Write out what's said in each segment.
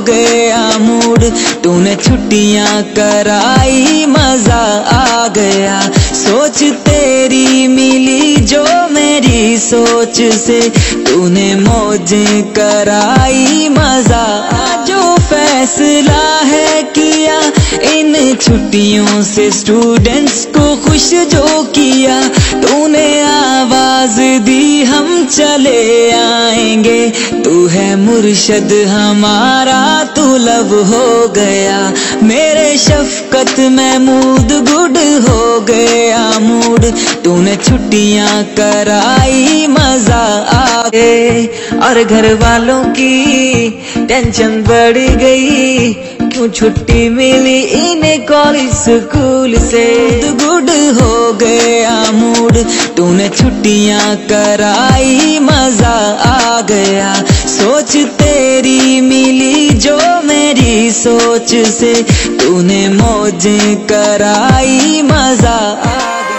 गया मूड, तूने छुट्टियां कराई मजा आ गया। सोच तेरी मिली जो मेरी सोच से, तूने मौजें कराई मजा आ। जो फैसला है किया इन छुट्टियों से, स्टूडेंट्स को खुश जो किया, तूने आवाज दी हम चले आएंगे। तू है मुर्शद हमारा, तू लब हो गया। मेरे शफकत महमूद गुड हो गया मूड, तूने छुट्टियां कराई मजा आ गए। और घर वालों की टेंशन बढ़ गई, क्यों छुट्टी मिली इन्हें कॉलेज स्कूल से। गुड हो गया मूड, तूने छुट्टियां कराई मजा आ गया। सोच तेरी मिली जो मेरी सोच से, तूने मौजें कराई मजा आ।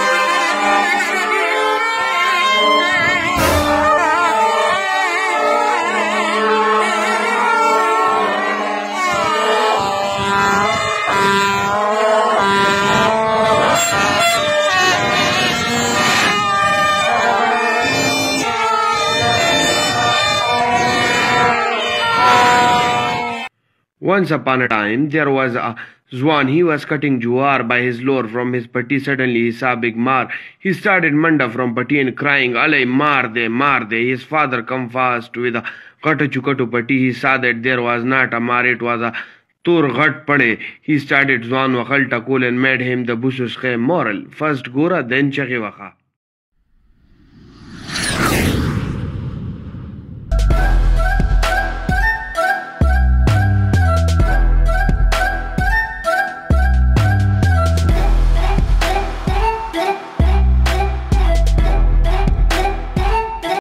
Once upon a time, there was a Zwan. He was cutting juwar by his lore from his patti. Suddenly he saw Big Mar. He started Manda from patti and crying, "Alay, mar de, mar de." His father come fast with a katu patti. He saw that there was not a mar, it was a tur ghat pade. He started Zwan wa khalta cool and made him the busush moral. First gora, then chaki waka.